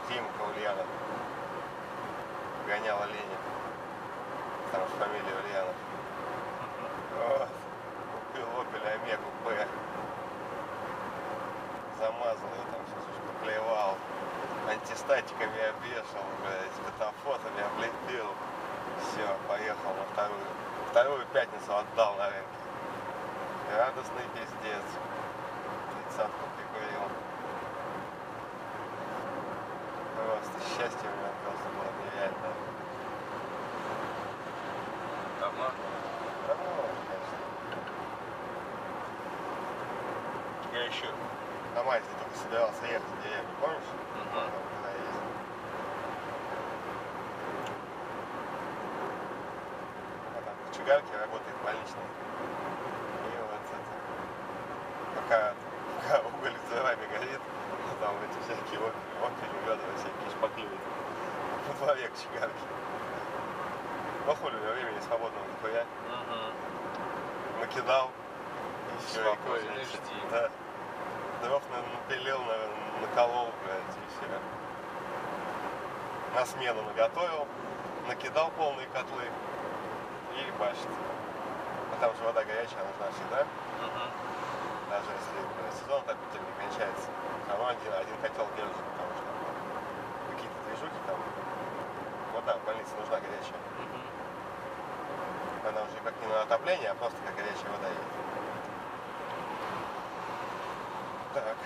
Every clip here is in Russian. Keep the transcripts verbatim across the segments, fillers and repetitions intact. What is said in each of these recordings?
Тимка Ульянов гонял оленя. Там же фамилия Ульянов. Вот. Купил Opel Омегу Б. Замазал ее там, все поклевал. Антистатиками обвешал, блядь, катафотами облепил. Все, поехал на вторую. Вторую пятницу отдал на рынке. Радостный пиздец. Тридцатку прикурил. Просто счастье у меня просто было нереально. Давно? Давно, конечно. Я еще на майте только собирался ехать в деревню, помнишь? Угу. Когда ездил. А там в Чугарке работает больничный. И вот это, пока, пока уголь с дровами горит, ну, там эти всякие опели, ведра, всякие шпаклюют. Во дворе к Чугарке. Ну хули, у меня времени свободного нихуя. Угу. Накидал. И все, и Свободен и жди. Да. Дров напилил, наколол, блядь, и все. На смену наготовил, накидал полные котлы и башит. Потому что вода горячая нужна всегда. Угу. Даже если блядь, сезон отопительный кончается, все равно один, один котел держит, потому что какие-то движухи там. Вода в больнице нужна горячая. Угу. Она уже как не на отопление, а просто как горячая вода есть. Так.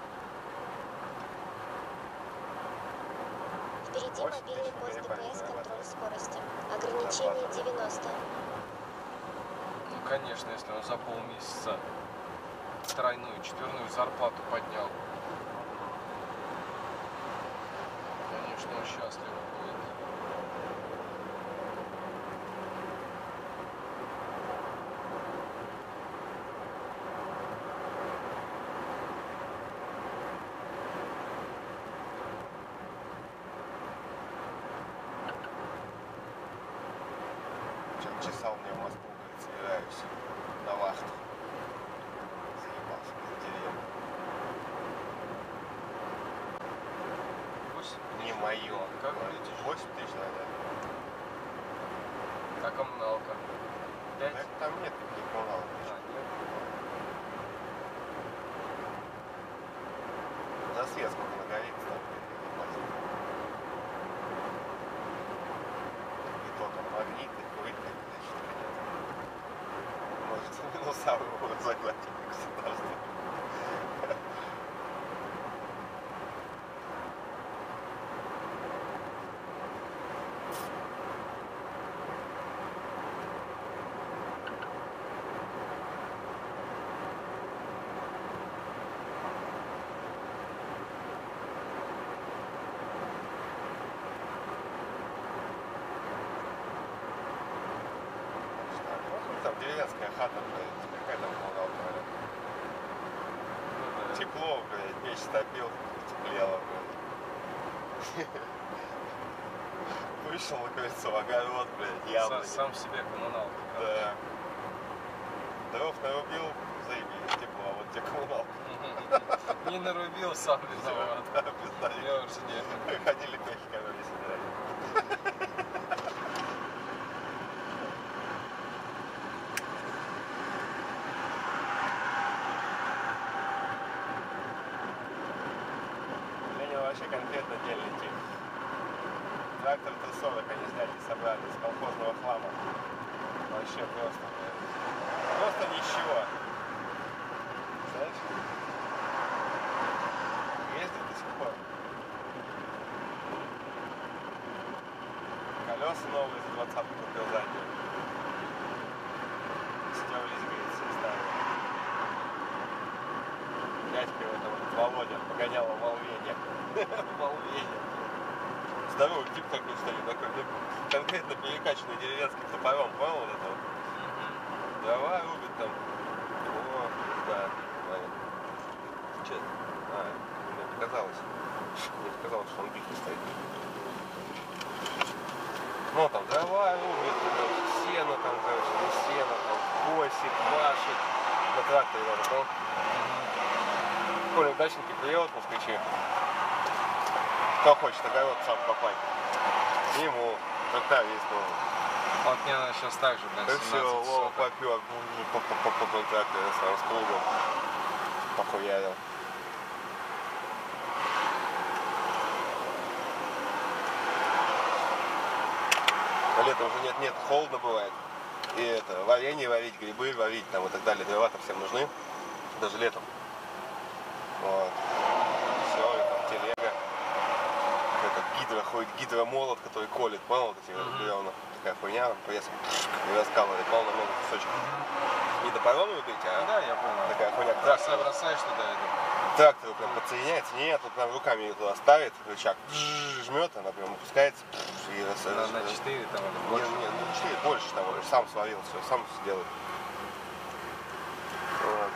Впереди мобильный пост ДПС, контроль скорости. Ограничение девяносто. Ну, конечно, если он за полмесяца тройную, четверную зарплату поднял. Конечно, он счастлив будет. Чесал мне в Москву, говорит, собираюсь на вахту. Заебался без деревни. восемь Не мое. Как летишь? восемь тысяч надо. А коммуналка? пять? Так там нет никаких коммуналок. А, нет. За свет сколько нагорится, там не платить. И то там магниты, курить, что ли нет. Может, минусовую будут заплатить государство. Там деревенская хата, блядь, какая там коммуналка, блядь. Ну, да. Тепло, блядь, печь топил, теплело, блядь. Вышел на крыльцо, огород, блядь, яблони. Сам, сам себе коммуналка. Да. Дров нарубил, заебись, тепло, а вот тебе коммуналка. Не нарубил, сам виноват. Да, пизда. Мерзни. Ходили пехи, короче, собирали. Ленин вообще конкретно дельный тип. Трактор Т сорок они взяли и собрали из колхозного хлама. Вообще просто, блядь. Просто ничего. Знаешь? Ездит до сих пор. Колеса новые за двадцатку купил задние. Стерлись, говорит, все старые. Дядька его там, Володя, погонял в Волвене. В Волвене. Здоровый тип такой, что ли, такой, ну, конкретно перекачанный деревенским топором, понял вот это вот? Дрова рубит там. О, да. Че? А, мне показалось. Мне показалось, что он битый стоит. Ну, там дрова рубит, сено там, короче, не сено, там, косит, пашет. На тракторе надо, понял? Коля дачники приедут, москвичи. Кто хочет огород сам копать. Ему трактор есть новый. Вот мне надо сейчас так же, блин, Так все, семнадцать Вова соток. попер, по тракторе сразу с кругом. Похуярил. А летом уже нет-нет, холодно бывает. И это, варенье варить, грибы варить там и так далее. Дрова-то всем нужны. Даже летом. Вот. Все, и там телега. Это гидро, ходит гидромолот, который колет, понял, вот эти Mm-hmm. бревна. Такая хуйня, пресс и раскалывает, полно много кусочков. Не до парома убить, а Да, я понял. такая хуйня. Бросай, Трактор, бросаешь туда это. трактор прям подсоединяется, нет, тут прям руками ее туда ставит, рычаг жмет, она прям опускается и рас- На, рас- на четыре там или Не, больше. не, ну четыре больше там, он сам сварил все, сам все делает. Вот.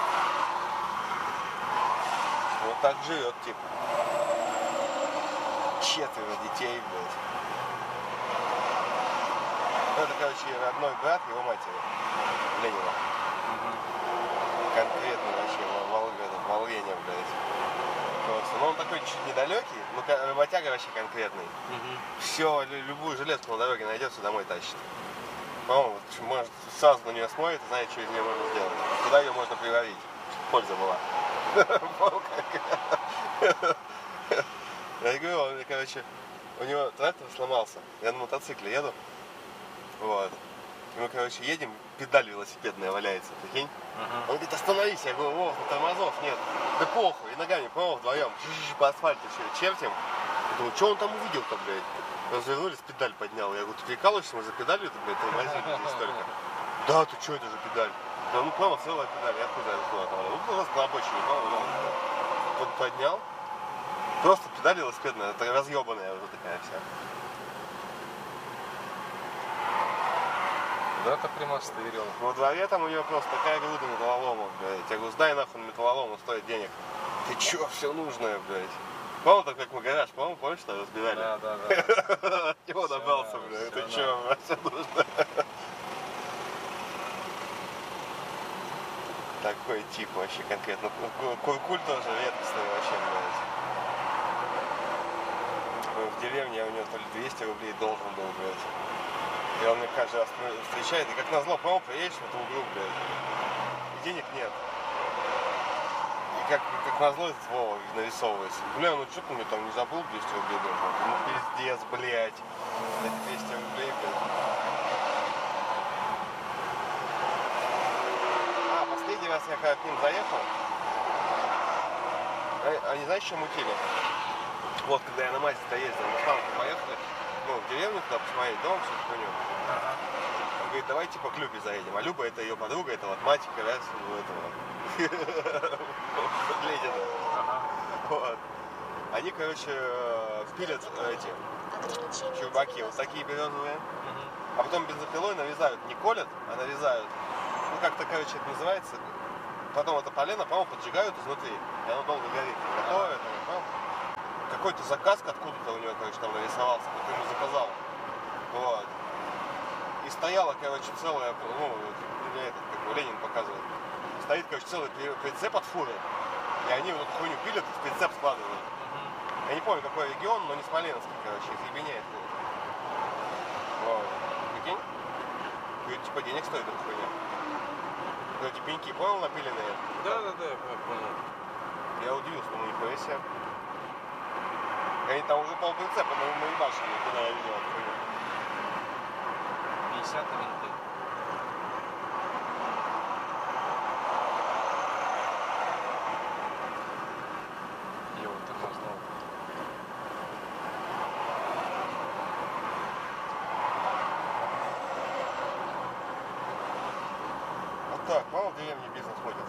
Вот так живет, типа. Четверо детей, блядь. Ну, это, короче, родной брат его матери, Ленина. Конкретно вообще, Волвеня, блядь. Просто. Ну, он такой чуть недалекий, но ка- работяга вообще конкретный. Все, любую железку на дороге найдется, домой тащит. По-моему, вот, может, сразу на нее смотрит и знает, что из нее можно сделать. Куда ее можно приварить, чтобы польза была. Я говорю, он, короче, у него трактор сломался. Я на мотоцикле еду. Вот. И мы, короче, едем, педаль велосипедная валяется, прикинь. Он говорит, остановись. Я говорю, о, тормозов нет. Да похуй. И ногами, по-моему, вдвоем по асфальту чертим. Я думаю, что он там увидел-то, блядь? Развернулись, педаль поднял. Я говорю, ты прикалываешься, мы за педалью-то, блядь, тормозили здесь только. Да, ты что, это же педаль? Да, ну, понял, целая педаль. Я хуй знаю, куда там. Ну, просто на обочине, понял, он поднял. Просто педаль велосипедная, это разъебанная уже такая вся. Да, это примастырил. Во дворе там у него просто такая груда металлолома, блядь. Я говорю, сдай нахуй металлолом, он стоит денег. Ты чё, все нужное, блядь. Помню, так как мы гараж, помню, помнишь, что разбирали? Да, да, да. Чего Всё добрался, надо, блядь, всё ты чё, блядь, все нужно. Такой тип вообще конкретно. Куркуль тоже редкостный вообще, блядь. В деревне я у него то ли двести рублей должен был, блядь. И он мне каждый раз встречает, и как назло, по-моему, приедешь в эту углу, блядь, и денег нет. И как, как назло этот Вова нарисовывается. Бля, ну что ты мне там не забыл двести рублей должен? Ну пиздец, блядь. Это двести рублей, блядь. А, последний раз я когда к ним заехал, они, знаешь, что мутили? Вот, когда я на Мазе-то ездил, мы с мамой поехали, ну, в деревню туда посмотреть, дом, всю хуйню. Он говорит, давай типа к Любе заедем. А Люба это ее подруга, это вот мать как раз у этого Ленина. Вот. Они, короче, впилят эти Ограничение чурбаки, вот такие березовые. А потом бензопилой нарезают, не колят, а нарезают. Ну как-то, короче, это называется. Потом это полено, по-моему, поджигают изнутри. И оно долго горит. Готовое, там, какой-то заказ откуда-то у него, короче, там нарисовался, кто ему заказал. Вот. И стояла, короче, целая, ну, этот, как бы Ленин показывает. Стоит, короче, целый прицеп от фуры. И они вот эту хуйню пилят и в прицеп складывают. Я не помню, какой регион, но не Смоленский, короче, их ебеняет. Вот. Прикинь? Говорит, типа денег стоит эта хуйня. Вот эти пеньки, понял, напиленные? Да, да, да, я понял. Я удивился, думаю, нихуя себе. Они там уже полприцепа на ебашили, когда я видел эту хуйню. пятьдесят на минуты. Йоу, ты назло. Вот так, мало в деревне бизнес ходит.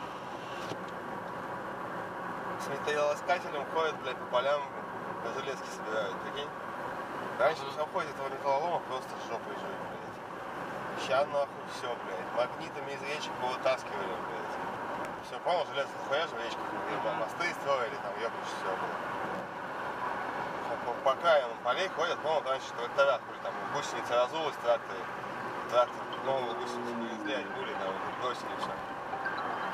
С металлоискателем ходят, блядь, по полям, на железки собирают, прикинь? Раньше в совхозе этого металлолома просто жопой жили, блядь. Ща нахуй все, блядь. Магнитами из речек повытаскивали, блядь. Все, понял, железо хуя же в речках, mm-hmm. Мосты строили, там, ебать, все, блядь. По, по краям полей ходят, понял, раньше трактора, хули, там, гусеница разулась, тракторы. Трактор, новые гусеницы привезли, они были, там, бросили все.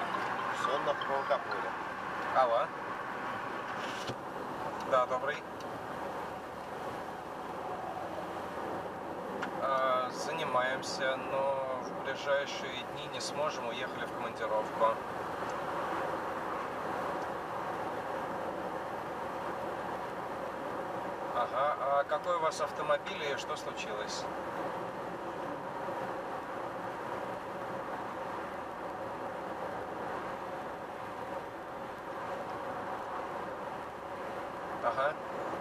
Все нахуй повыкапывали. Алло. Да, добрый. стараемся, но в ближайшие дни не сможем, уехали в командировку. Ага, а какой у вас автомобиль и что случилось? Ага.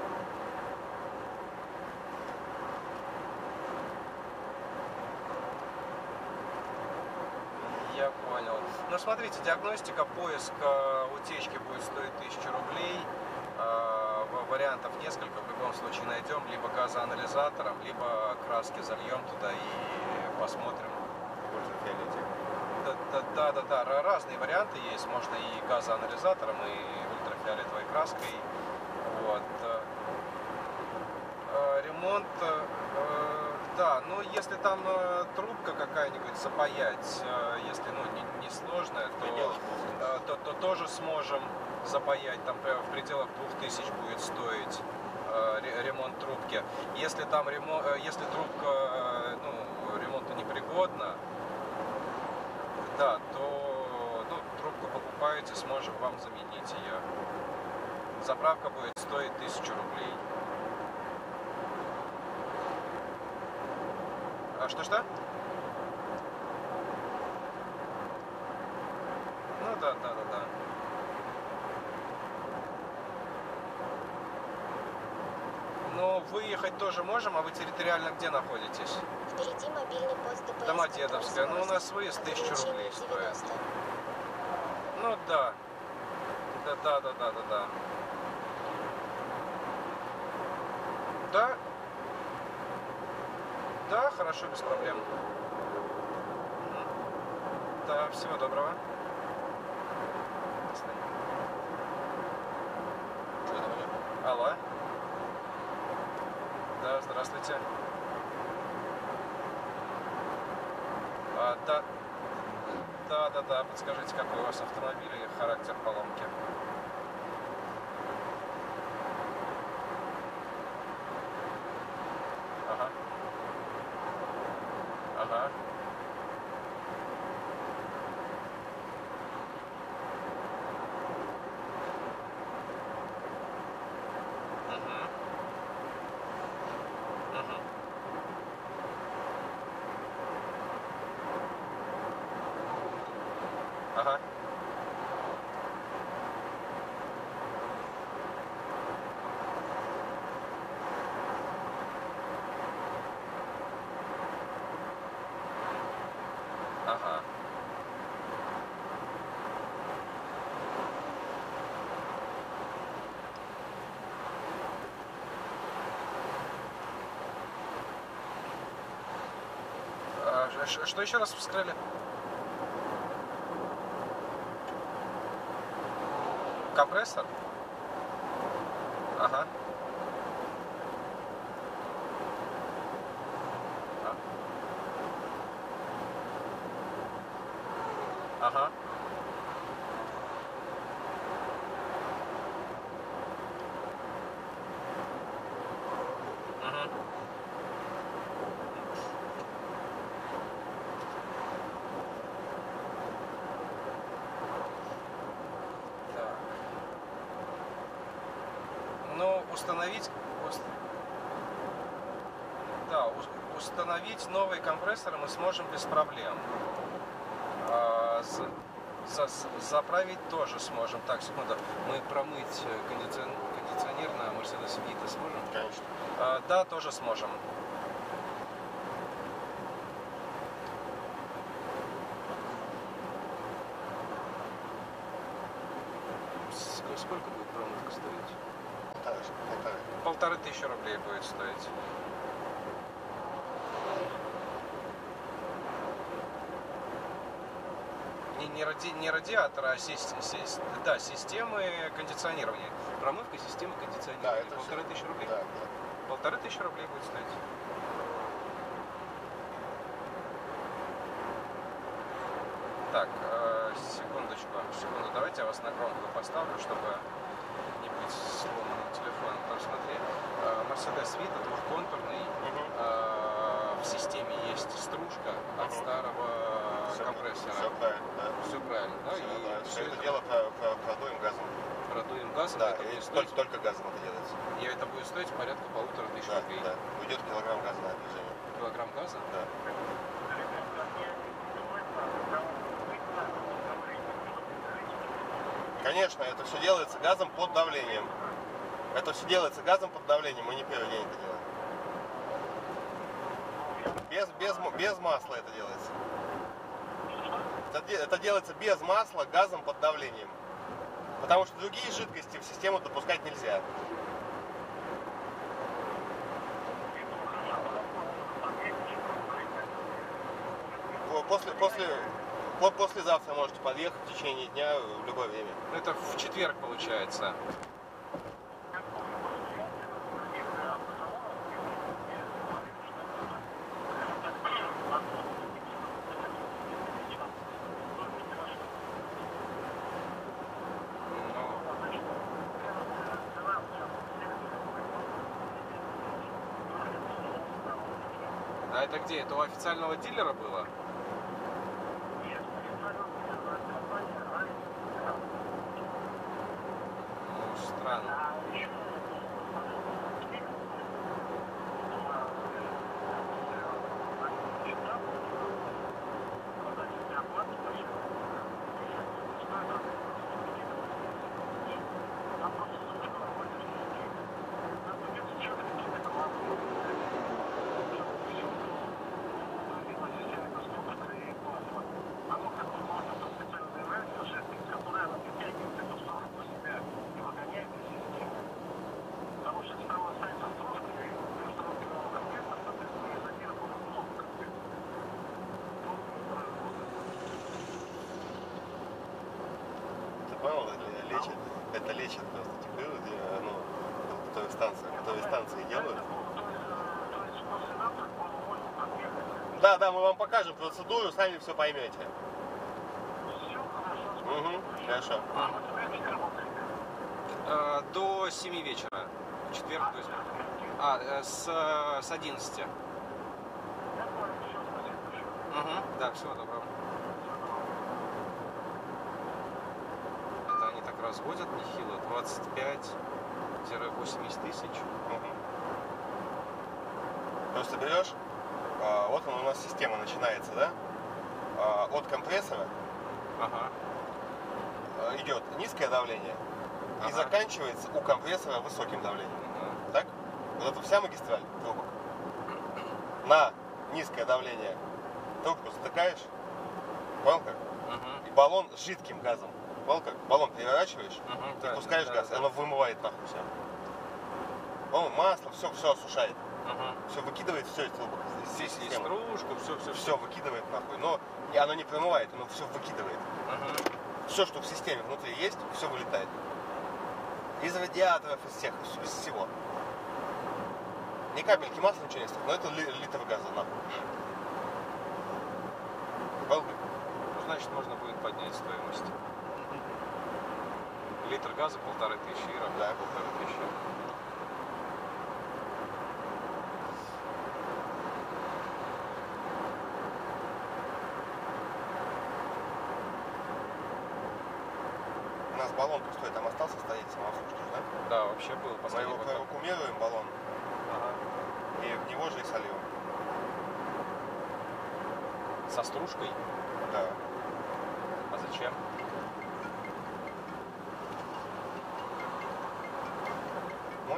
Я понял. Ну, смотрите, диагностика, поиск э, утечки будет стоить тысячу рублей. Э, вариантов несколько, в любом случае найдем. Либо газоанализатором, либо краски зальем туда и посмотрим. Да, да, да, да, да, разные варианты есть. Можно и газоанализатором, и ультрафиолетовой краской. Вот. Э, ремонт, э, да, ну если там э, трубка какая-нибудь запаять, э, если ну, не, не сложная, то, э, то, то тоже сможем запаять, там в пределах двух тысяч будет стоить э, ремонт трубки. Если там ремонт, э, если трубка э, ну, ремонту непригодна, да, то ну, трубку покупаете, сможем вам заменить ее. Заправка будет стоить тысячу рублей. А что-что? Ну да, да, да, да. Но выехать тоже можем, а вы территориально где находитесь? Впереди мобильный пост ДПС. Домодедовская. Ну у нас выезд тысячу рублей стоит. девяносто. Ну да. Да, да, да, да, да, да. Да. Да, хорошо, без проблем. Да, всего доброго. До свидания. Алло. Да, здравствуйте. А, да. Да, да, да. Подскажите, какой у вас автомобиль и характер поломки? Ага. Ага. Угу. Угу. Ага. Ага. А, ш- что еще раз вскрыли? Компрессор? Ага. А. Ага. Мгм. Так. Ну, установить, ус- да, ус- установить новые компрессоры мы сможем без проблем. А, за- за- заправить тоже сможем. Так, секунду. Мы промыть э, кондицион- кондиционер на Mercedes Vito сможем? Конечно. А, да, тоже сможем. Ск- Сколько будет промывка стоить? Полторы, полторы. Полторы тысячи рублей будет стоить. Не, не, ради, не радиатора, а сис- сис- да, системы кондиционирования. Промывка системы Да, кондиционирования. это Полторы тысячи рублей? Да, да. Полторы тысячи рублей будет стоить. Так, э, секундочку, секунду, давайте я вас на громкую поставлю, чтобы не быть сломанным телефоном. Потому что смотри, э, Mercedes Vito двухконтурный, Мгм. э, в системе есть стружка от Мгм. старого Все, компрессора. все правильно, да. Все правильно, да? Всё, И да. все Все это это дело про, про, продуем газом. продуем газом, Да, это и будет только, стоить, только газом это делается. и это будет стоить порядка полутора тысяч Да, рублей. да. Уйдет килограмм газа на движение. Килограмм газа? Да. Конечно, это все делается газом под давлением. Это все делается газом под давлением, мы не первый день это делаем. Без, без, м- без масла это делается. Это, де- это делается без масла, газом под давлением. Потому что другие жидкости в систему допускать нельзя. По- После, после, по- послезавтра можете подъехать в течение дня в любое время. Ну, это в четверг получается. А это где? Это у официального дилера было? Ну, странно. Ты понял, это лечит, это лечит просто тепло, где, ну, которые станции, которые станции делают. Да, да, мы вам покажем процедуру, сами все поймете. Угу, хорошо. Э, До семи вечера. В четверг, то есть. А, э, с, э, с одиннадцати. Угу, да, всего доброго. Это они так разводят нехило. двадцать пять восемьдесят тысяч. Мгм. Просто берешь, а, вот он у нас система начинается, да? А, от компрессора Ага. а, идет низкое давление и Ага. заканчивается у компрессора высоким давлением. Ага. Так? Вот это вся магистраль трубок. На низкое давление трубку затыкаешь, понял как? Мгм. И баллон с жидким газом. Понял как? Баллон переворачиваешь, Мгм, и да, пускаешь да, газ, да. и оно вымывает нахуй все. Понял? Масло, все, все осушает. Мгм. Все выкидывает все из трубок. из Здесь есть системы. стружку, все, все, Все выкидывает нахуй. Но и оно не промывает, оно все выкидывает. Все, что в системе внутри есть, все вылетает. Из радиаторов, из всех, из всего. Ни капельки масла, ничего не стоит, но это ли- литр газа нахуй. Понял? Ну, значит, можно будет поднять стоимость. Литр газа полторы тысячи, и работает Да. полторы тысячи. У нас баллон пустой, там остался стоять самосушки, да? Да, вообще был Мы последний его год. провакуумируем, баллон, Ага. и в него же и сольем. Со стружкой? Да. А зачем? Мой?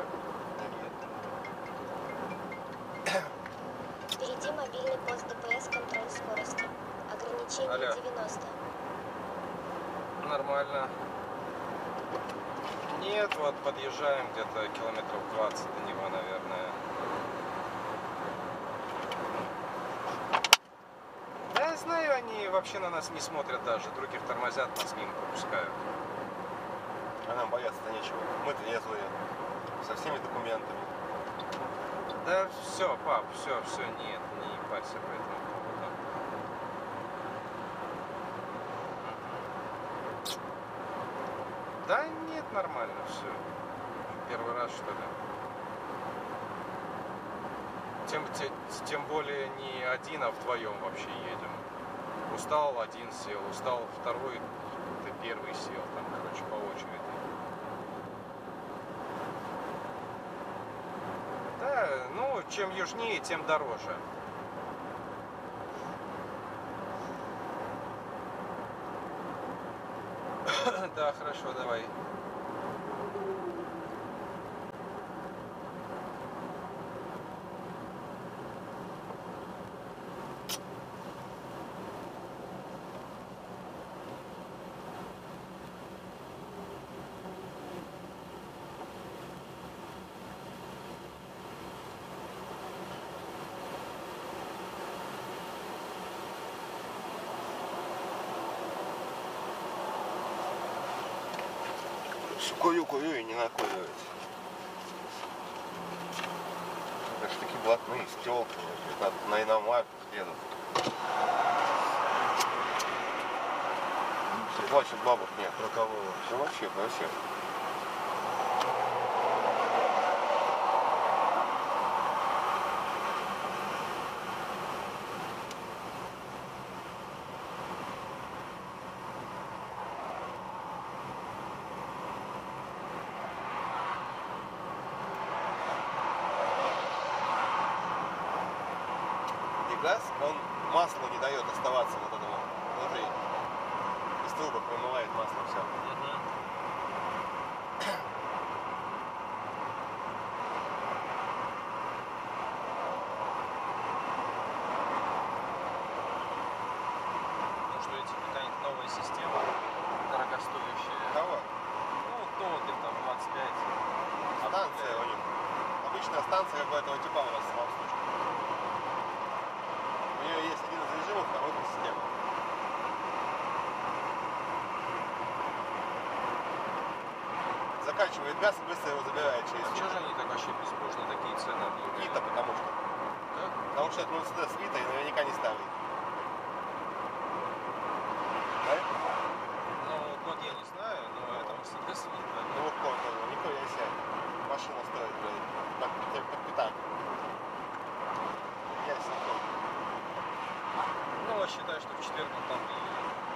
Впереди мобильный пост ДПС, контроль скорости. Ограничение Алло. девяносто. Нормально. Нет, вот подъезжаем где-то километров двадцать до него, наверное. Да, я знаю, они вообще на нас не смотрят даже. Других тормозят, нас мимо пропускают. А нам бояться-то нечего. Мы трезвые, со всеми документами. Да все, пап, все, все, нет, не парься по этому поводу. Мгм. Да нет, нормально, все. Первый раз, что ли. Тем, те- тем более не один, а вдвоем вообще едем. Устал, один сел, устал, второй, ты первый сел, там, короче, по очереди. Да, ну, чем южнее, тем дороже. Да, хорошо, давай. Курю-курю и не накуривать. Это ж такие блатные стёлки, на иномарках едут. Плачет бабок нет. Про кого? Все вообще, вообще. Газ, он маслу не дает оставаться вот этому внутри. Из трубок вымывает масло все. Может быть, какая-нибудь новая система, дорогостоящая. Кого? Ну, Тодлин там двадцать пять. Станция у них. Обычная станция, как у этого типа у нас самообслуживания. У нее есть один из режимов, коробка система. Заканчивает газ и быстро его забирает через А что же они так вообще безбожно такие цены объявляют? Вита, потому что. Да? Потому что это Мерседес Вита и наверняка не старый. Да? Ну, год я не знаю, но это Мерседес Вита. Ну вот код, нихуя себе. Машина стоит, блядь, под, под, под пятак. Я себе помню. Ну, я считаю, что в четверг он там приедет.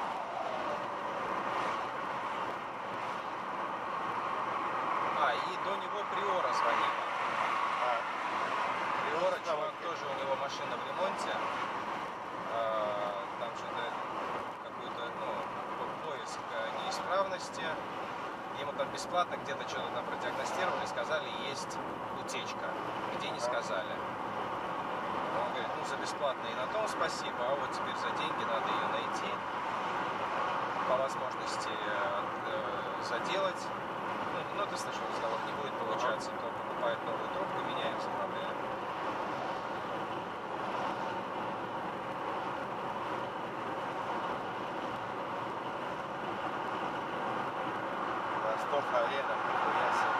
А, и до него Приора звонила. А, Приора, Ну, чувак, давай. тоже у него машина в ремонте. А, там что-то какой-то, ну, по- поиск э, неисправности. Ему там бесплатно где-то что-то там продиагностировали, сказали, есть утечка. Где не сказали. Он говорит, ну, за бесплатно и на том спасибо, а вот теперь за деньги надо ее найти. По возможности э, э, заделать. Ну, ну, ты слышал разговор, не будет получаться, то покупает новую трубку, меняем, заправляем. Восток, арена, нихуя себе.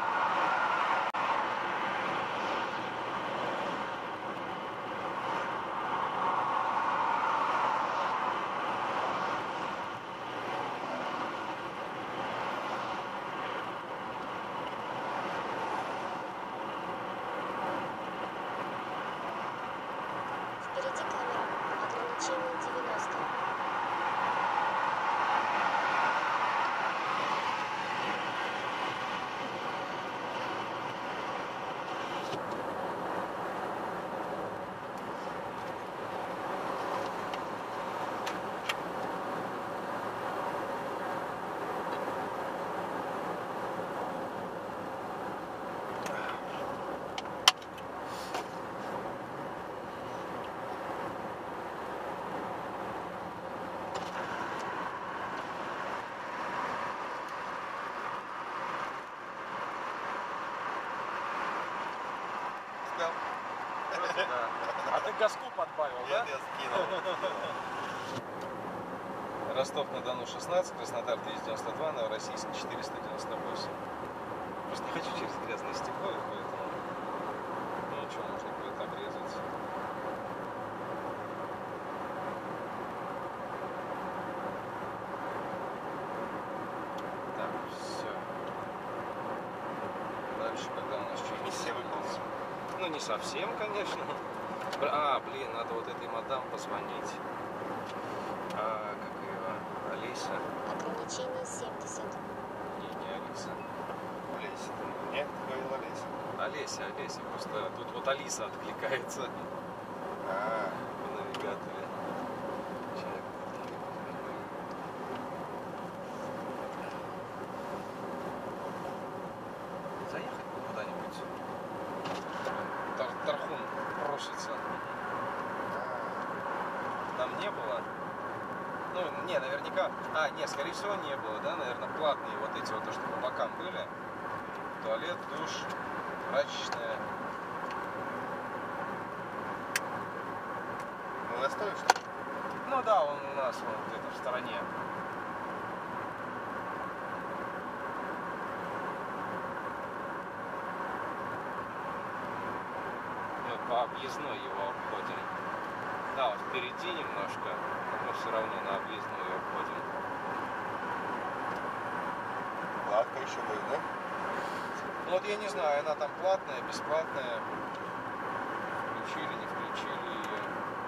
Впереди камера. Ограничение девяносто. Спел? Вроде да. А ты газку подбавил, да? Нет, я скинул. Ростов-на-Дону шестнадцать, Краснодар триста девяносто два, Новороссийск четыреста девяносто восемь. Просто не хочу через грязное стекло, и поэтому... Ну ничего, можно будет обрезать. Так, все. Дальше, когда у нас что-нибудь... Миссия выполнена. Ну, Ну, не совсем, конечно. А, блин, надо вот этой мадам позвонить. А, как ее? Олеся? Ограничение семьдесят. Не, не Алиса. Олеся. Нет, ты говорил Олеся. Олеся, Олеся. Просто тут вот Алиса откликается А, в навигаторе. Человек. Заехать бы куда-нибудь. Тар Тархун просится. Там не было. Ну, не, наверняка. А, не, скорее всего, не было, да? Наверное, платные вот эти вот, то, что по бокам были. Туалет, душ, прачечная. ну настой, что ли? Ну да, он у нас вот где-то в стороне. Мы по объездной его обходим. Да, вот впереди немножко, но все равно на объездную обходим. Гладко еще будет, да? Ну вот я не знаю, она там платная, бесплатная. Включили, не включили ее.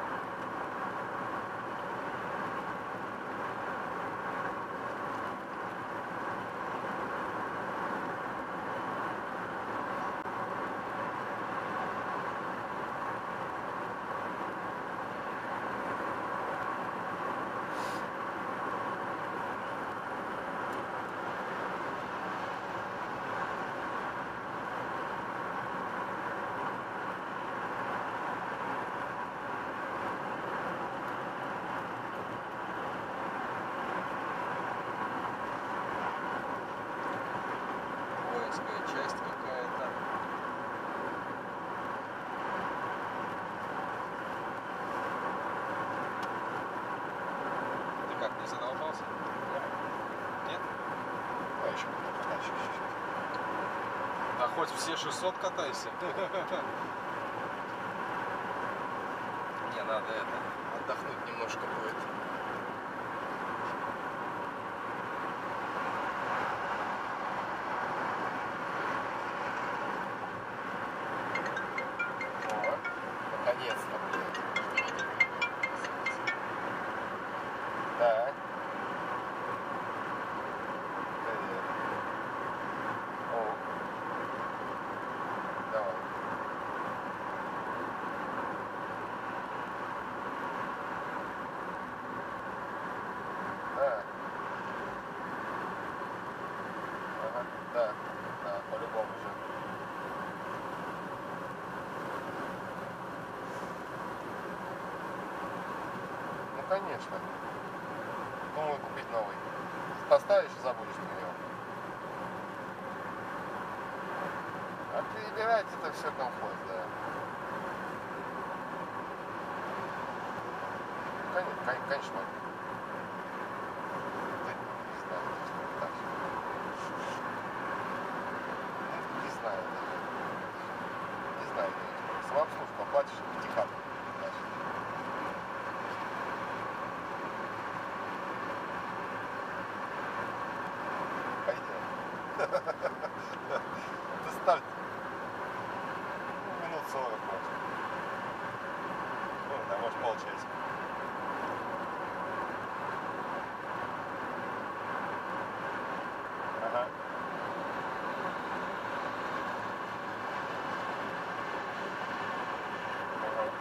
Воинская часть какая-то. Ты как, не задолбался? Нет? А еще буду катать чуть-чуть. Да хоть все шестьсот катайся. Не, надо это, отдохнуть немножко будет. О, наконец-то, блин. Так. Привет. О. Давай. Да. Ага, да. Да, по-любому же. Ну, конечно. Думаю, купить новый. Поставишь и забудешь про него. А перебирать это все комфорт, да. Конечно, кон- конечно. Да, не знаю, что так. Ну, не знаю даже. Не знаю. Самообслужку оплатишь в пятихатку. Пойдем. Доставьте. Ну, минут сорок может. Ну, да, может полчасика. Ага. Ага.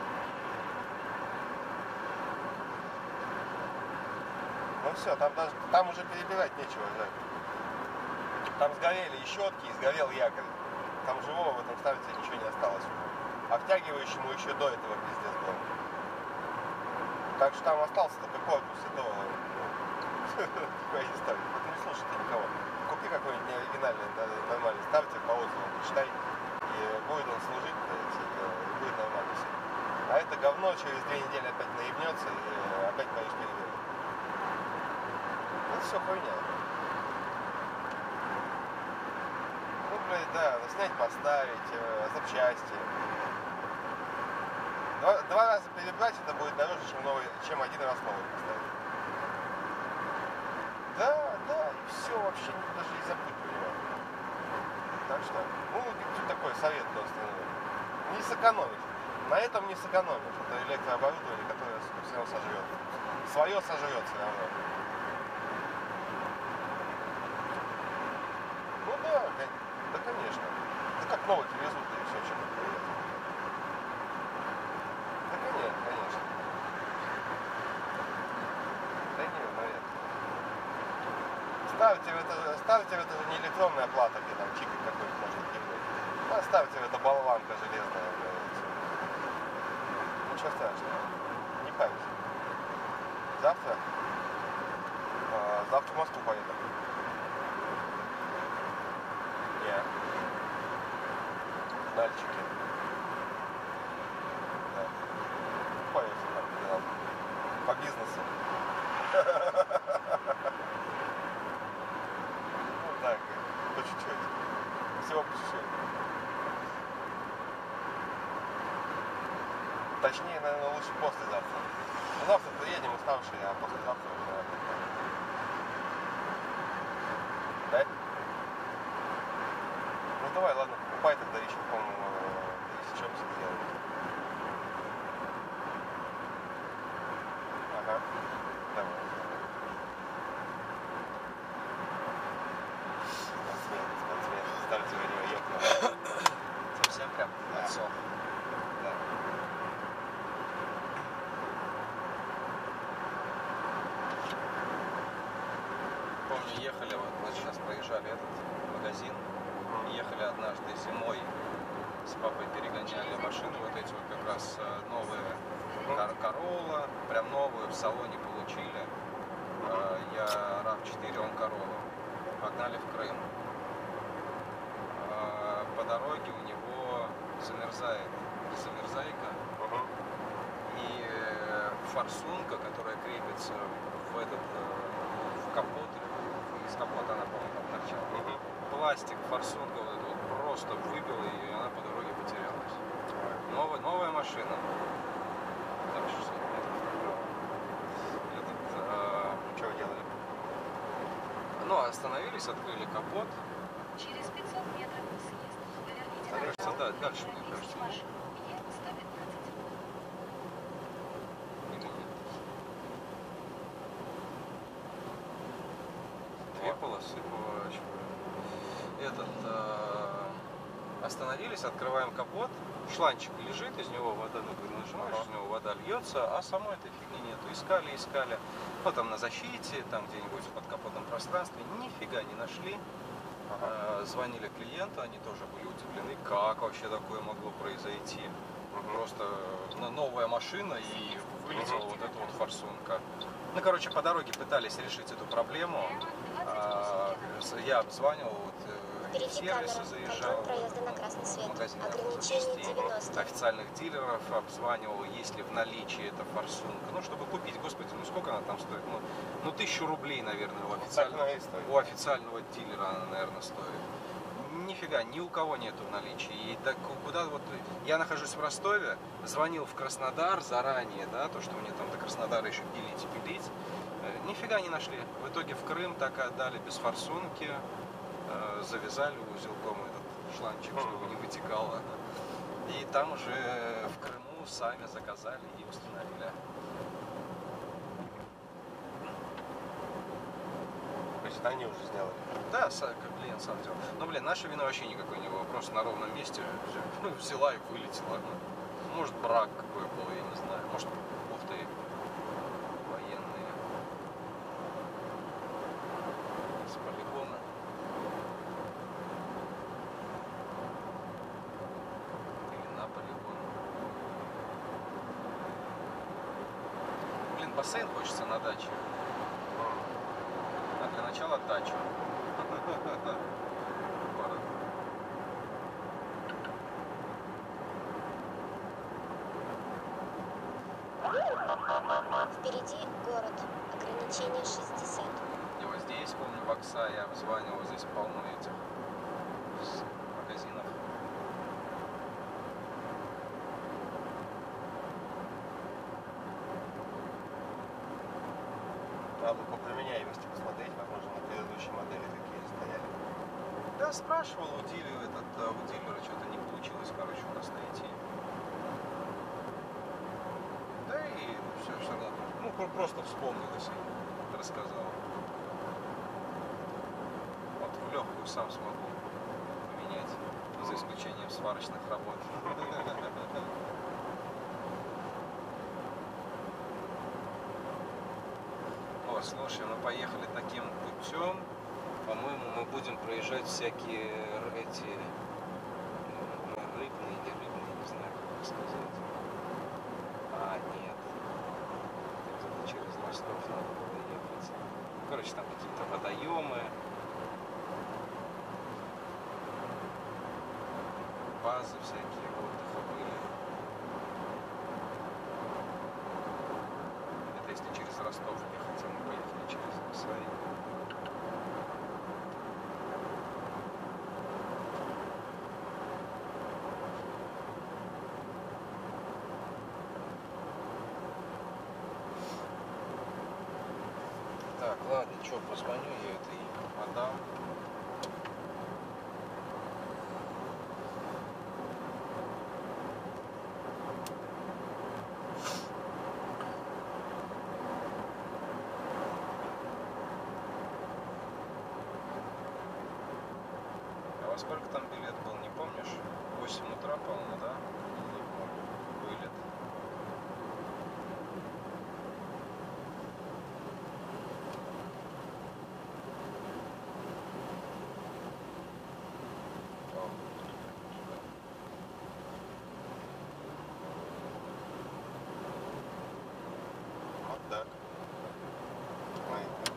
Ну все, там даже там уже перебирать нечего, Жек. Там сгорели и щетки, и сгорел якорь. Там живого в этом ставиться ничего не осталось уже. А втягивающему еще до этого пиздец был. Так что там остался только корпус, и то никуда не ставить. Вот не слушайте никого. Купи какой-нибудь неоригинальный, нормальный стартер по отзывам, почитай. И будет он служить, и будет нормально все. А это говно через две недели опять наебнется, и опять поешь перебирать. Это все хуйня. Ну, блядь, да, снять, поставить, э, запчасти. Два, два раза перебрать это будет дороже, чем, новый, чем один раз новый поставить. Да, да, и все, вообще даже и забудь про него. Так что, ну, тут такой совет просто. Не сэкономишь. На этом не сэкономишь. Это электрооборудование, которое все равно сожрет. Свое сожрет все равно. Ну да, да конечно. Да как новый привезут, да и все, что как приехал. Да конечно, конечно. Да не, наверное. Ставьте в это, ставьте в это не электронная плата, где там чикать какой-то можно кинуть. А ставьте в это болванка железная. Ничего страшного. Не парься. Завтра? А, завтра в Москву поеду. Нет. Дальчики. Да. Поехали там по делам. По бизнесу. Ну так, по чуть-чуть. Всего по чуть-чуть. Точнее, наверное, лучше послезавтра. Ну, завтра приедем уставшие, а послезавтра уже отдыхаем. Да? Ну давай, ладно, покупай тогда еще, по-моему, пересечемся сделаем. Ага. Давай. Спортсмен, спортсмен. Ставьте у него ёкнуло. Совсем прям отцов. Да. Помню, ехали, вот, вот сейчас проезжали этот магазин, ехали однажды зимой, с папой перегоняли машины, вот эти вот как раз э, новые Кор- Королла, прям новую в салоне получили. Э, Я рав четыре, он Короллу. Погнали в Крым. Э, По дороге у него замерзает, замерзайка. Угу. И э, форсунка, которая крепится в этот э, в капот, или из капота она, по-моему, там торчала. Угу. Пластик, форсунка вот эту вот просто выбила ее, и она по дороге потерялась. Новая, новая машина. Так, шестьсот метров направо. Этот, э, Что вы делали? ну, остановились, открыли капот. Через пятьсот метров съезд. Поверните Мне кажется, направо. да, дальше, мне кажется. Маршрут Е сто пятнадцать. Или нет? Две полосы поворачиваю. Этот, э, остановились, открываем капот, шланчик лежит, из него вода, ну, ты нажимаешь, Ага. из него вода льется, а самой этой фигни нету. Искали, искали, ну, там на защите, там где-нибудь в подкапотном пространстве, нифига не нашли. Э, звонили клиенту, они тоже были удивлены, как вообще такое могло произойти. Просто ну, новая машина и вылетела вот эта вот форсунка. Ну, короче, по дороге пытались решить эту проблему. А, Я обзванивал, вот, э, Впереди сервисы камера. заезжал, Контроль проезда на красный свет. магазины Ограничение автозапчастей, девяносто. официальных дилеров обзванивал, есть ли в наличии эта форсунка. Ну, чтобы купить, господи, ну сколько она там стоит? Ну, ну тысячу рублей, наверное, у официального, она и стоит. у официального дилера она, наверное, стоит. Нифига, ни у кого нету в наличии. И так куда вот я нахожусь в Ростове, звонил в Краснодар заранее, да, то, что мне там до Краснодара еще пилить и пилить. Э, Нифига не нашли. В итоге в Крым так и отдали без форсунки, э, завязали узелком этот шланчик, чтобы не вытекало. И там уже в Крыму сами заказали и установили. То есть это они уже сделали. Да, са- как клиент сам делал. Но, блин, нашей вины вообще никакой не было. Просто на ровном месте взя- ну, взяла и вылетела. Ну, может, брак какой был, я не знаю. Может, муфты военные. С полигона. Или на полигон. Блин, бассейн хочется на даче. А для начала дачу. Город. Впереди город. Ограничение шестьдесят. И вот здесь, помню, бокса, я обзванивал, здесь полно этих с- магазинов. Надо бы поменяемости посмотреть, возможно, на предыдущей модели какие стояли. Да, спрашивал у дилера, этот, а, у дилера что-то не получилось, короче, у нас найти. просто вспомнилось и рассказал. Вот в легкую сам смогу поменять, за исключением сварочных работ. О, слушай, мы поехали таким путем. По-моему, мы будем проезжать всякие эти ну, рыбные или рыбные, не знаю, как сказать. А, нет. Где-то через Ростов надо было ехать. Короче, там какие-то водоемы. Базы всякие отдыха были. Это если через Ростов ехать, а мы поехали через свои. Так, ладно, что, позвоню я этой мадам. А во сколько там билет был, не помнишь? В восемь утра, по-моему, да? Не помню. Вылет. Вот так. Маленько.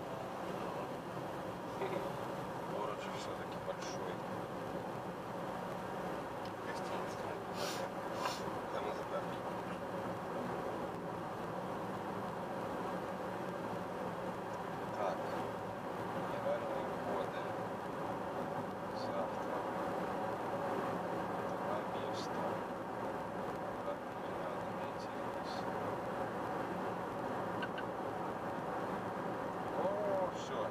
Город же все-таки большой. Гостиница. Там на заправке. Так, минеральные воды. Завтра. Два места. Как мне надо найти здесь. О, все.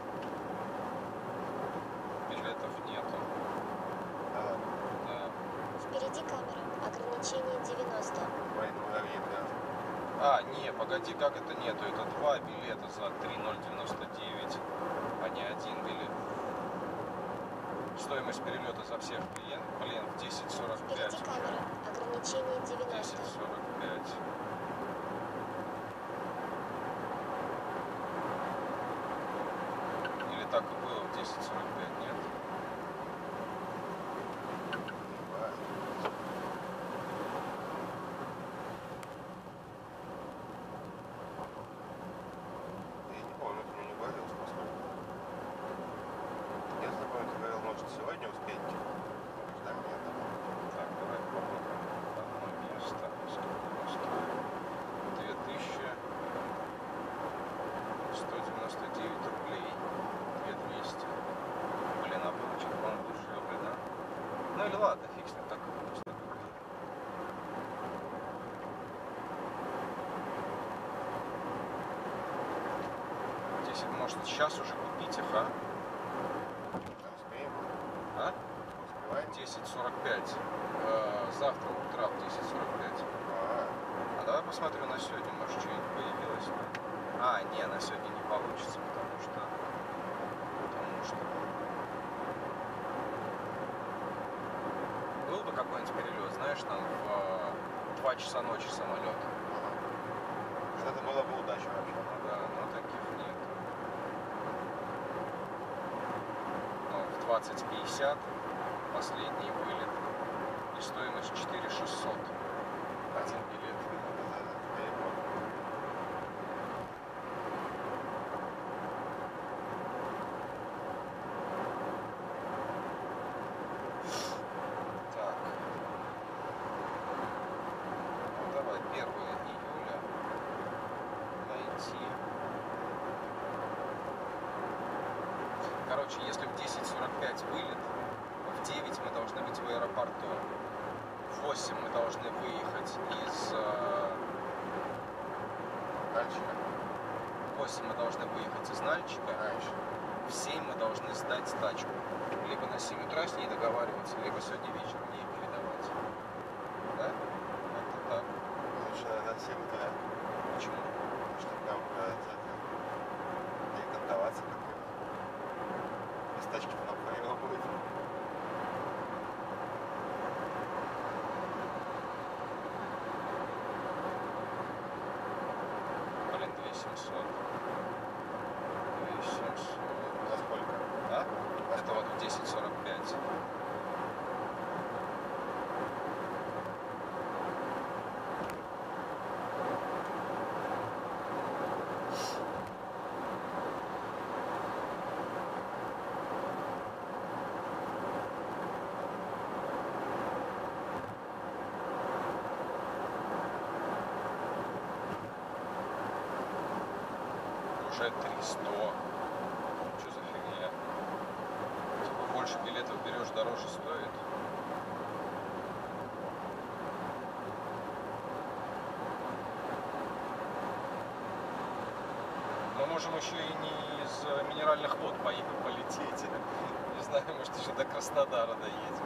Билетов нету. Да ладно. Да. Впереди камера. Ограничение девяносто. Войну муравьи, да. А, не, погоди, как это нету? Это два билета за три ноль девяносто девять, а не один билет. Стоимость перелета за всех клиент, блин, в десять сорок пять. Впереди камера. Ограничение девяносто. десять сорок пять. Или так и было в десять сорок пять, нет? Бывает. Я не помню, ты мне не говорил, поскольку. Я с тобой говорил, может, сегодня успеете? Да нет. Так, давай посмотрим. Одно место. Сколько стоит? две тысячи сто девяносто девять рублей. две тысячи двести. Блин, а было что-то, по-моему, дешевле, да? Ну или ладно, фиг с ним, так и пусть так и будет. десять, может, сейчас уже купить их, а? Там успеем? А? Успеваем? десять сорок пять. Э, завтра утра в десять сорок пять. А, А давай посмотрю на сегодня, может, что-нибудь появилось. А, не, на сегодня не получится, потому что... Потому что... Был бы какой-нибудь перелет, знаешь, там в два часа ночи самолет. это была бы удача вообще. Да, но таких нет. Ну, в двадцать пятьдесят последний вылет. И стоимость четыре тысячи шестьсот. Один билет. Так. Ну, давай, первое июля найти. Короче, если в десять сорок пять вылет, в девять мы должны быть в аэропорту. В восемь мы должны выехать из... э, Нальчика. В восемь мы должны выехать из Нальчика. Раньше. В семь мы должны сдать тачку. Либо на семь утра с ней договариваться, либо сегодня вечером ей передавать. Да? Как-то так. Лучше на семь утра. Почему? Чтобы там э, тачки нам поехал будет. Блин, две тысячи семьсот. две тысячи семьсот. За сколько? А? Это вот в десять сорок пять. Уже триста. Что за фигня? Типа больше билетов берешь, дороже стоит. Мы можем еще и не из минеральных вод поехать полететь. Не знаю, может еще до Краснодара доедем.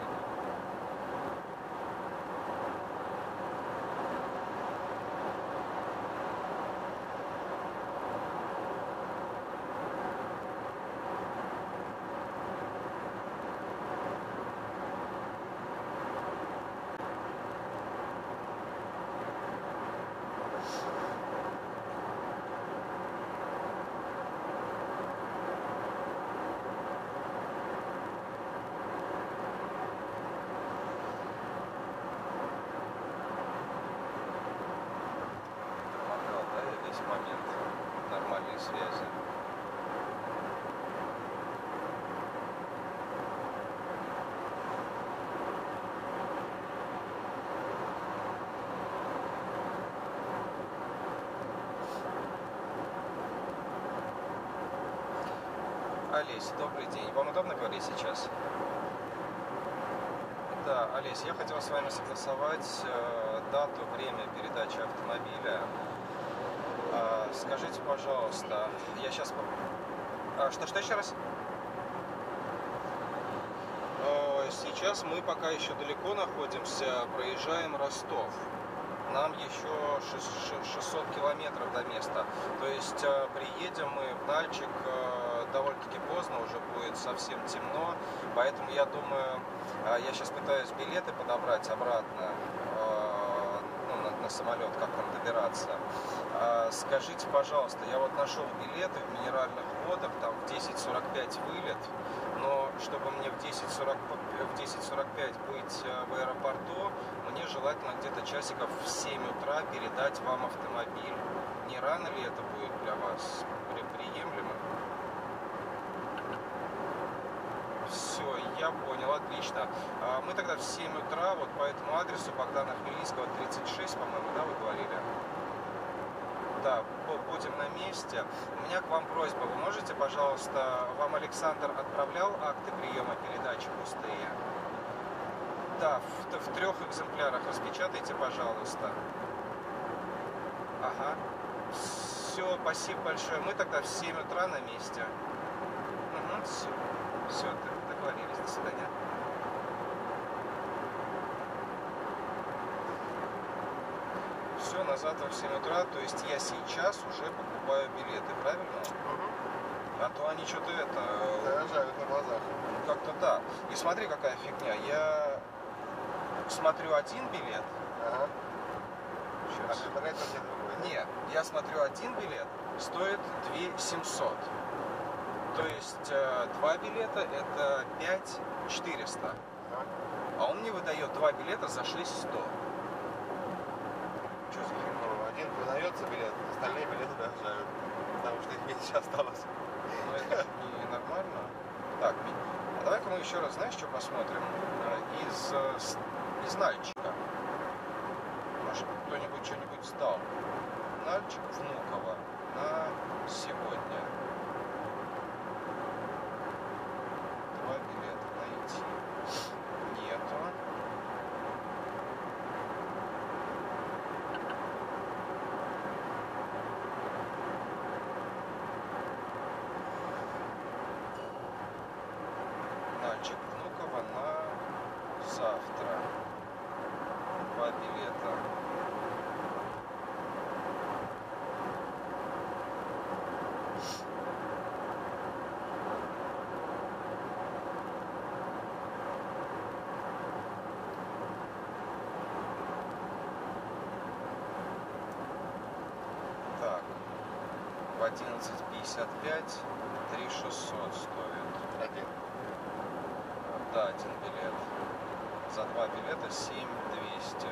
Промокал, да, я весь момент нормальной связи. Олесь, добрый день. Вам удобно говорить сейчас? Да, Олесь, я хотел с вами согласовать э, дату, время передачи автомобиля. А, скажите, пожалуйста, я сейчас... А, что, что еще раз? Э, сейчас мы пока еще далеко находимся, проезжаем Ростов. Нам еще шестьсот километров до места. То есть э, приедем мы в Нальчик э, довольно-таки поздно, уже будет совсем темно. Поэтому я думаю, э, я сейчас пытаюсь билеты подобрать обратно э, ну, на, на самолет, как нам добираться. Э, скажите, пожалуйста, я вот нашел билеты в минеральных водах, там в десять сорок пять вылет. Но чтобы мне в десять сорок пять быть в аэропорту, мне желательно где-то часиков в семь утра передать вам автомобиль. Не рано ли это будет для вас приемлемо? Все, я понял, отлично. Мы тогда в семь утра, вот по этому адресу Богдана Хмельницкого, тридцать шесть, по-моему, да, вы говорили? Да, будем на месте. У меня к вам просьба. Вы можете, пожалуйста, вам Александр отправлял акты приема передачи пустые? Да, в, в трех экземплярах распечатайте, пожалуйста. Ага. Все, спасибо большое. Мы тогда в семь утра на месте. Угу, все. Все, договорились. До свидания. Все, на завтра в семь утра, то есть я сейчас уже покупаю билеты, правильно? Угу. А то они что-то это... Дорожают на глазах. Как-то да. И смотри, какая фигня. Я смотрю один билет. Ага. Сейчас. А ты это где другой? Нет, я смотрю один билет, стоит две тысячи семьсот. То есть э, два билета это пять тысяч четыреста. Ага. А он мне выдает два билета за шесть тысяч сто. Что за фигня? Ну, один продается билет, остальные билеты дорожают. Потому что их меньше осталось. Ну это же не нормально. Так, а давай-ка мы еще раз, знаешь, что посмотрим? Из, из Нальчика. Может, кто-нибудь что-нибудь сдал. Нальчик, Внуково. На сегодня. Два билета найти. Нету. Нальчик, Внуково на завтра. одиннадцать пятьдесят пять, три шестьсот стоит. Один. Да, один билет. За два билета семь двести.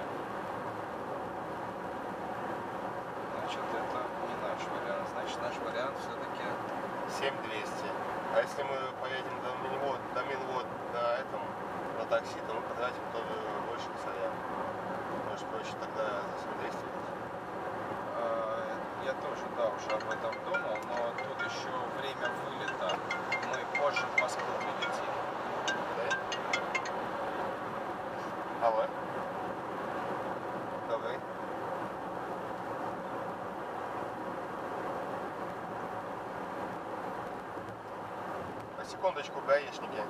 Значит, это не наш вариант. Значит, наш вариант все-таки... семь двести. А если мы поедем до Минвод, до Минвод на этом, на такси, то мы потратим тоже больше косаря. Может, проще тогда за семь двести. А, я тоже, да, уже об этом думал, но тут еще время вылета. Мы позже в Москву прилетим. Да? Алло. Добрый. На секундочку, гаишники.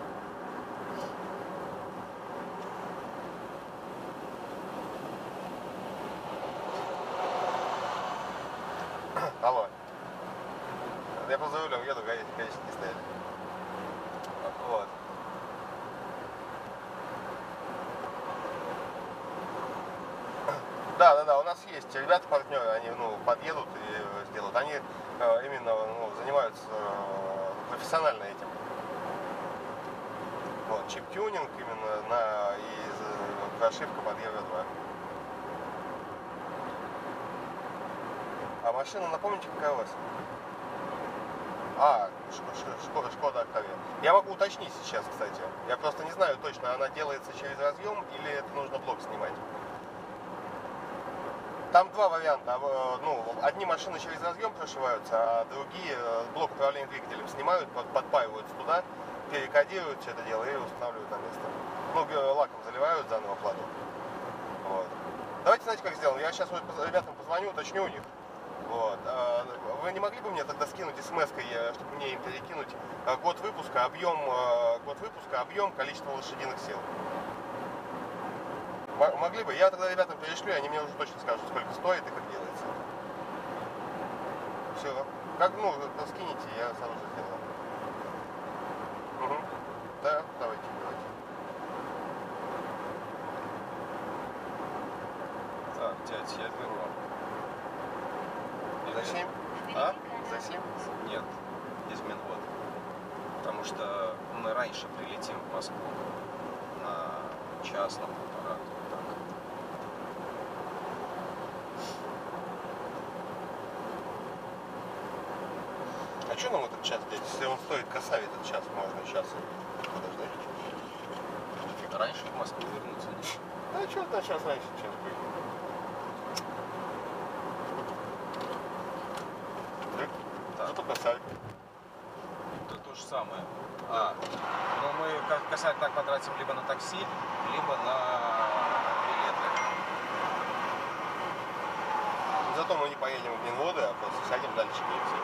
Алло. Я просто за рулем еду, гаи- гаишники стояли. Вот. Да, да, да, у нас есть ребята-партнеры, они ну, подъедут и сделают. Они э, именно ну, занимаются э, профессионально этим. Вот, чип-тюнинг именно на и э, прошивка под Евро два. А машина, напомните, какая у вас? А, Шкода, Шкода Октавия. Я могу уточнить сейчас, кстати. Я просто не знаю точно, она делается через разъем или это нужно блок снимать. Там два варианта. Ну, одни машины через разъем прошиваются, а другие блок управления двигателем снимают, подпаиваются туда, перекодируют все это дело и устанавливают на место. Ну, лаком заливают заново плату. Вот. Давайте, знаете, как сделаем? Я сейчас ребятам позвоню, уточню у них. Вот. Вы не могли бы мне тогда скинуть смс-кой, чтобы мне им перекинуть год выпуска, объем, год выпуска, объем, количество лошадиных сил? Могли бы? Я тогда ребятам перешлю, и они мне уже точно скажут, сколько стоит и как делается. Все. Как, ну, скините, я сразу же сделаю. Угу. Да, давайте, давайте. Так, дядь, я беру. За семь? А? За семь? Нет, из Минвод. Потому что мы раньше прилетим в Москву на частном аппарате. А что нам этот час делать? Если он стоит косарь этот час, можно час подождать. Раньше в Москву вернуться не. А что на час раньше, час будет? Да? Зато косарь. Это то же самое. А, ну мы косарь так потратим либо на такси, либо на билеты. Зато мы не поедем в Минводы, а просто сядем дальше и все.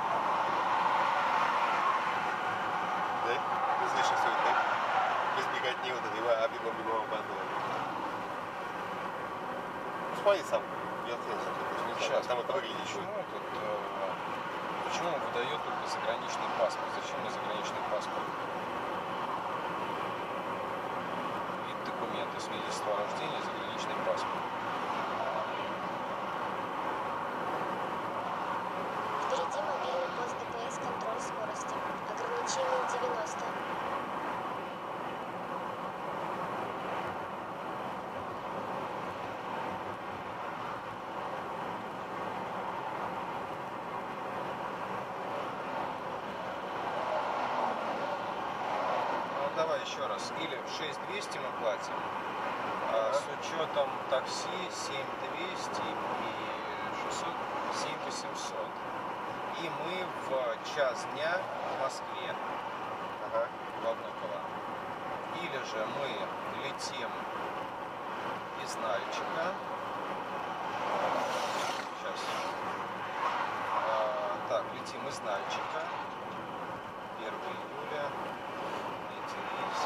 Да? Без лишних суеты. Без беготни вот этого, а бегом бегом опаздываем. Ну смотри сам. Я вот Сейчас, там это выглядит еще. Почему тут, э, почему он выдает только заграничный паспорт? Зачем мне заграничный паспорт? Вид документа, свидетельство о рождении, заграничный паспорт. Впереди мобильный пост ДПС, контроль скорости. Ограничение девяносто. Ну давай еще раз. Или шесть двести мы платим, а с учетом такси семь двести и шестьсот, семь восемьсот. И мы в час дня в Москве, Ага. в Внуково. Или же мы летим из Нальчика. Сейчас. А, так, летим из Нальчика. первого июля. Эти рейсы.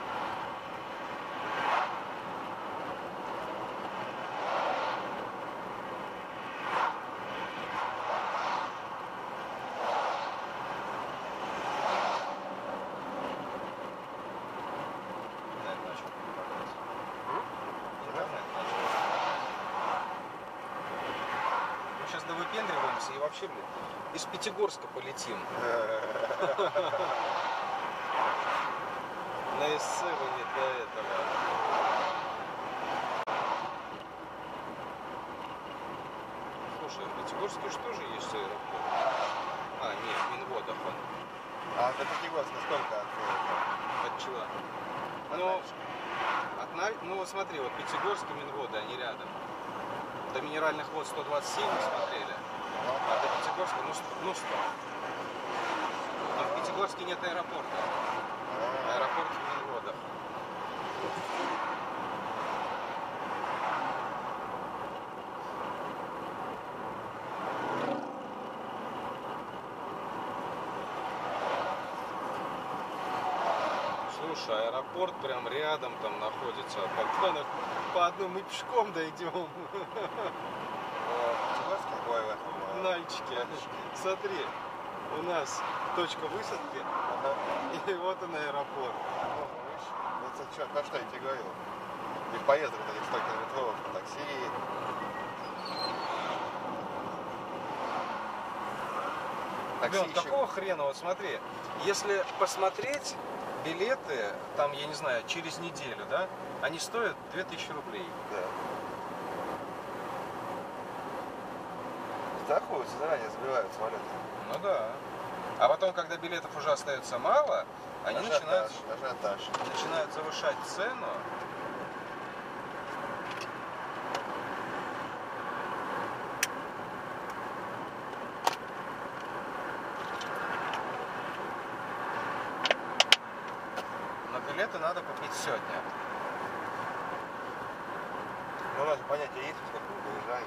Интернет начал пропадать. Интернет начал. Мы сейчас довыпендриваемся. остановимся и вообще, блин, из Пятигорска полетим. На эс семь до этого. Слушай, в Пятигорске что же есть аэропорт? А, нет, Минводов он. А до Пятигорска сколько от этого? От чего? Ну, от, Нав- ну вот смотри, вот Пятигорск и Минводы, они рядом. До Минеральных вод сто двадцать семь мы смотрели, а до Пятигорска ну сто. Ну, сто. Но в Пятигорске нет аэропорта. Аэропорт в Минводах. Слушай, аэропорт прям рядом там находится. По, по одному мы пешком дойдем. Пятигорский бой в этом. Нальчики. Смотри, у нас точка высадки, и вот он аэропорт. Вот что, то, что я тебе говорил. И поездок вот этих сто километров по такси. Такси Лён, еще. какого хрена? Вот смотри, если посмотреть билеты, там, я не знаю, через неделю, да, они стоят две тысячи рублей. Да. Страхуются заранее, забивают самолеты. Ну да. А потом, когда билетов уже остается мало, они Ажиотаж, начинают, ажиотаж. начинают завышать цену. Но билеты надо купить сегодня. Ну, у нас же понятие есть, сколько мы выезжаем.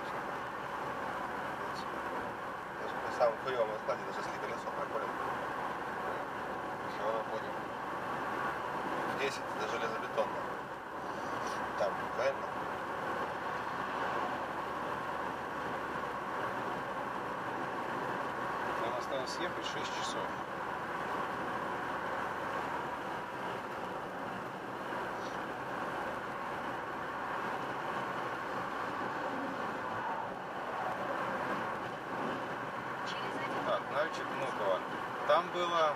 Даже при самом хуевом раскладе, даже если колесо проколем. Все равно ходим. десять это железобетонно. Там, правильно? Нам осталось ехать шесть часов. Так, Нальчик, Внуково. Там было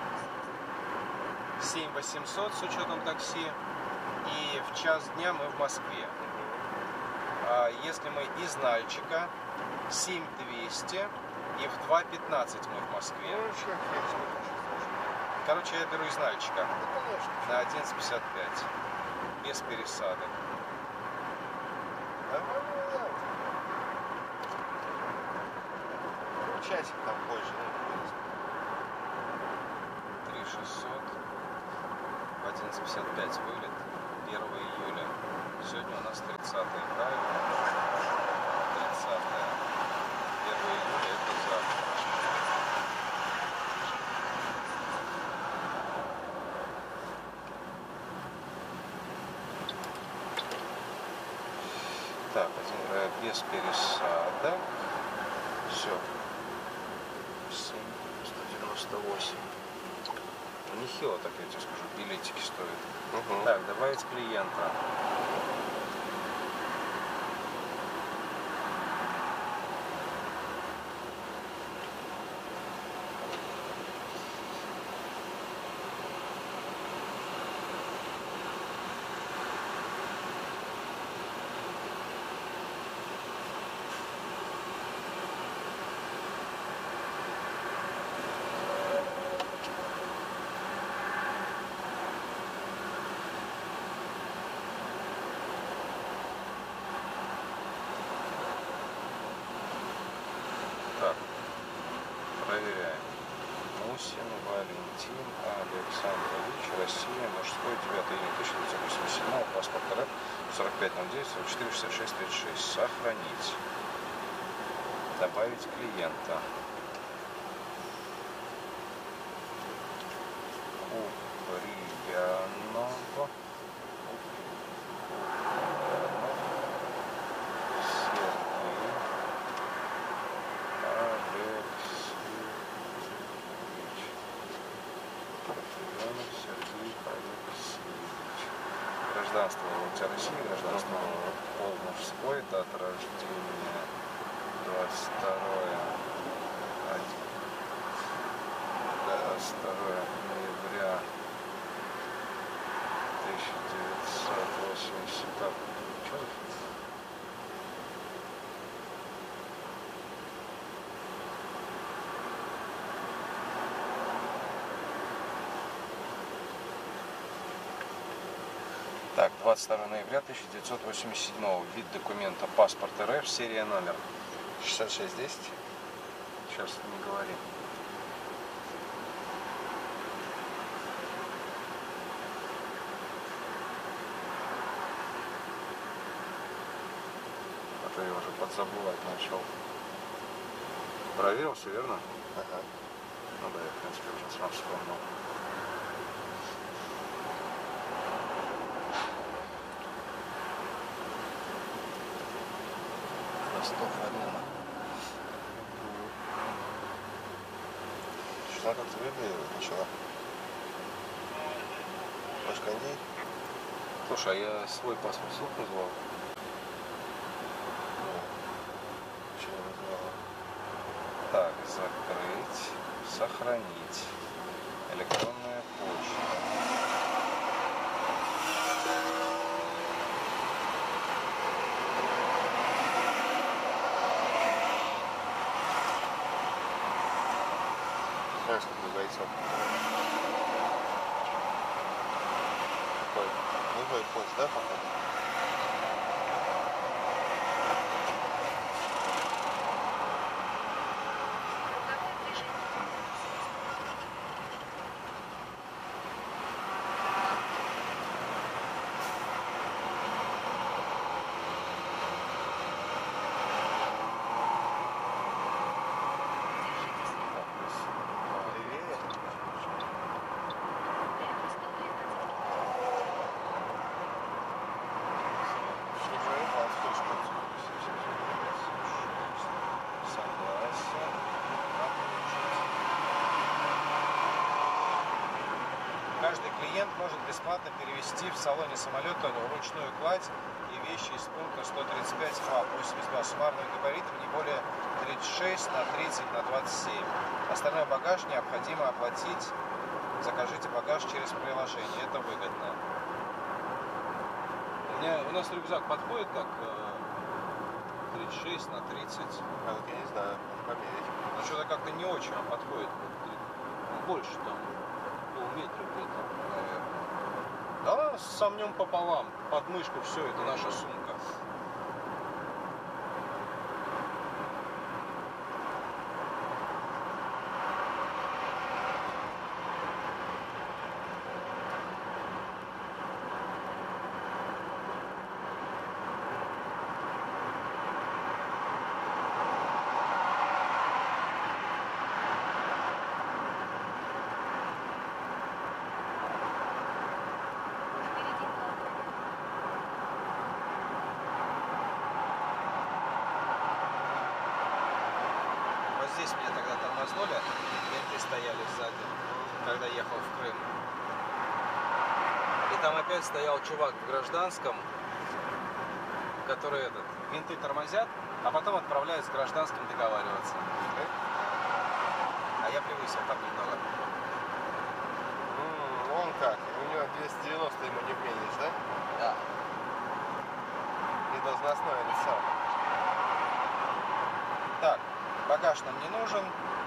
семь восемьсот с учетом такси. И в час дня мы в Москве. А если мы из Нальчика, семь двести. И в два пятнадцать мы в Москве. Ну, еще есть. Короче, я беру из Нальчика Ну, конечно. на одиннадцать пятьдесят пять. Без пересадок. Нормальный вариант. Часик там позже, ну, три шестьсот. В одиннадцать пятьдесят пять вылет. первого июля. Сегодня у нас тридцатое, правильно? тридцатое. первого июля это завтра. Так, один, э, без пересадок. Все. семь сто девяносто восемь. Нехило, так я тебе скажу, билетики стоят. Угу. Так, добавить клиента. Так, проверяем. Мусин Валентин Александрович, Россия, мужской, девятого июня тысяча девятьсот восемьдесят седьмого, паспорт РФ, сорок пять ноль девять сорок четыре шестьдесят шесть тридцать шесть. Сохранить. Добавить клиента. Куприянов. Сергей Алексеевич. Гражданство у тебя России, гражданство пол мужской, дата рождения двадцать второе двадцать второе ноября тысяча девятьсот восемьдесят. Так, что это? Так, двадцать второе ноября тысяча девятьсот восемьдесят седьмого. Вид документа паспорт РФ, серия номер шестьдесят шесть десять. Сейчас не говори. А то я уже подзабывать начал. Проверил, все верно? Ага. Ну да, я в принципе уже сам вспомнил. Ростов-Арена. Что как-то выигрывать начала? Может, кондей? Слушай, а я свой паспорт вслух назвал? Чего называла? Так, закрыть, сохранить. Электронная почта. Знаешь, какой бойцов? Такой любой пост, да, походу? Круговое движение. Держите слева. Левее? Лево сто тринадцать. Снижай по вспышку. Согласен. Каждый клиент может бесплатно перевести в салоне самолета ручную кладь и вещи из пункта сто тридцать пять ФАП восемьдесят два суммарным габаритом не более тридцать шесть на тридцать на двадцать семь. Остальной багаж необходимо оплатить. Закажите багаж через приложение. Это выгодно. У, меня, у нас рюкзак подходит как э, тридцать шесть на тридцать. А вот я не знаю, надо померить. Ну что-то как-то не очень он подходит. Ну, больше там полметра где-то, наверное. Да, сомнем пополам. Под мышку все, это наша сумка. Впереди платформа. Вот здесь меня тогда тормознули, менты стояли сзади, когда ехал в Крым. И там опять стоял чувак в гражданском, который этот, менты тормозят, а потом отправляют с гражданским договариваться. А я превысил там немного. М, Он как? У него двести девяносто ему не вменишь, да? Да. Недолжностное лицо. Так, багаж нам не нужен.